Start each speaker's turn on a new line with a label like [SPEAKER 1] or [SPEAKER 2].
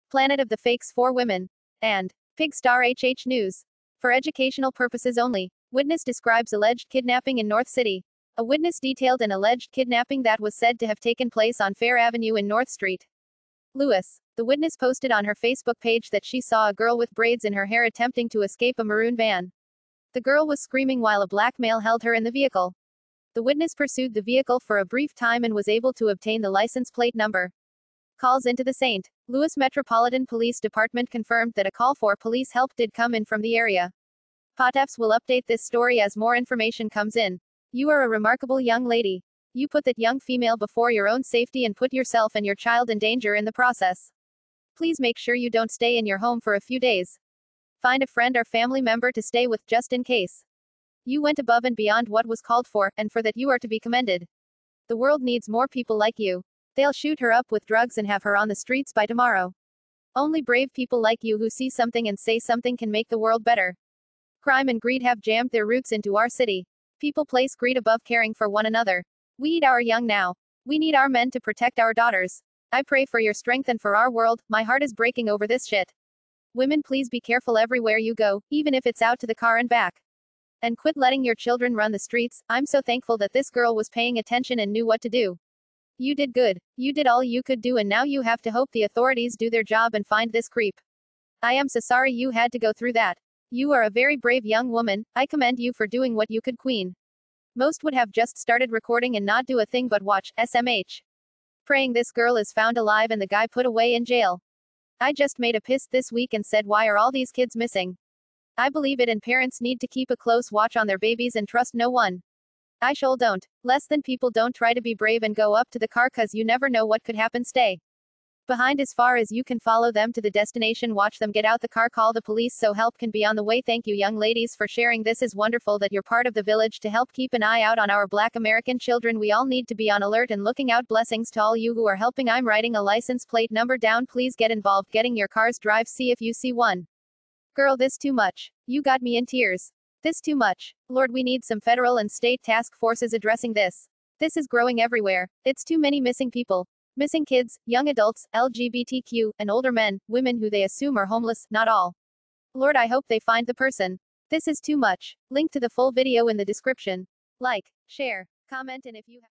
[SPEAKER 1] Planet of the Fakes 4 Women, and Pigstar HH News. For educational purposes only. Witness describes alleged kidnapping in North City. A witness detailed an alleged kidnapping that was said to have taken place on Fair Avenue in North Street. Louis. The witness posted on her Facebook page that she saw a girl with braids in her hair attempting to escape a maroon van. The girl was screaming while a black male held her in the vehicle. The witness pursued the vehicle for a brief time and was able to obtain the license plate number. Calls into the St. Louis Metropolitan Police Department confirmed that a call for police help did come in from the area. Potapps will update this story as more information comes in. You are a remarkable young lady. You put that young female before your own safety and put yourself and your child in danger in the process. Please make sure you don't stay in your home for a few days. Find a friend or family member to stay with just in case. You went above and beyond what was called for, and for that you are to be commended. The world needs more people like you. They'll shoot her up with drugs and have her on the streets by tomorrow. Only brave people like you who see something and say something can make the world better. Crime and greed have jammed their roots into our city. People place greed above caring for one another. We need our young now. We need our men to protect our daughters. I pray for your strength and for our world. My heart is breaking over this shit. Women, please be careful everywhere you go, even if it's out to the car and back. And quit letting your children run the streets. I'm so thankful that this girl was paying attention and knew what to do. You did good. You did all you could do, and now you have to hope the authorities do their job and find this creep. I am so sorry you had to go through that. You are a very brave young woman. I commend you for doing what you could, Queen. Most would have just started recording and not do a thing but watch. SMH. Praying this girl is found alive and the guy put away in jail. I just made a piss this week and said, why are all these kids missing? I believe it, and parents need to keep a close watch on their babies and trust no one. I sure don't. Less than people don't try to be brave and go up to the car cause you never know what could happen. Stay behind as far as you can, follow them to the destination, watch them get out the car, call the police so help can be on the way. Thank you, young ladies, for sharing. This is wonderful that you're part of the village to help keep an eye out on our Black American children. We all need to be on alert and looking out. Blessings to all you who are helping. I'm writing a license plate number down. Please get involved getting your cars drive. See if you see one. Girl, this too much. You got me in tears. This too much. Lord, we need some federal and state task forces addressing this. This is growing everywhere. It's too many missing people. Missing kids, young adults, LGBTQ, and older men, women who they assume are homeless, not all. Lord, I hope they find the person. This is too much. Link to the full video in the description. Like, share, comment, and if you have